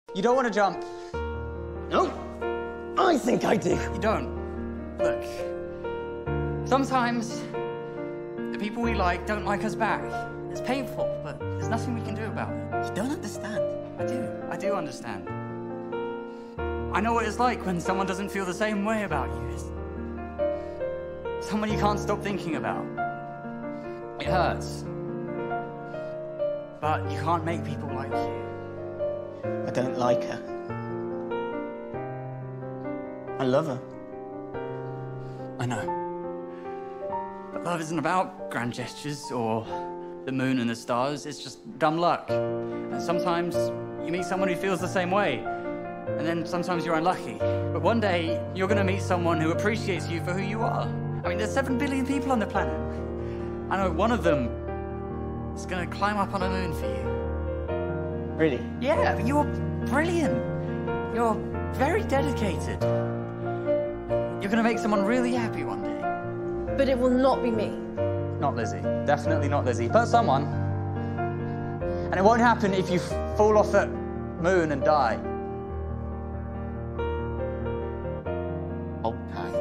You don't want to jump. No, I think I do. You don't. Look, sometimes the people we like don't like us back. It's painful, but there's nothing we can do about it. You don't understand. I do understand. I know what it's like when someone doesn't feel the same way about you. It's someone you can't stop thinking about. It hurts. But you can't make people like you. I don't like her. I love her. I know. But love isn't about grand gestures or the moon and the stars. It's just dumb luck. And sometimes you meet someone who feels the same way. And then sometimes you're unlucky. But one day, you're going to meet someone who appreciates you for who you are. I mean, there's 7 billion people on the planet. I know one of them is going to climb up on a moon for you. Really? Yeah, but you're brilliant. You're very dedicated. You're going to make someone really happy one day. But it will not be me. Not Lizzie. Definitely not Lizzie. But someone. And it won't happen if you fall off that moon and die. Okay.